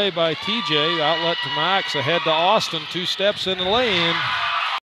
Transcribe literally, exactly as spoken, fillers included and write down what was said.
play by T J. Outlet to Max, ahead to Austin. Two steps in the lane.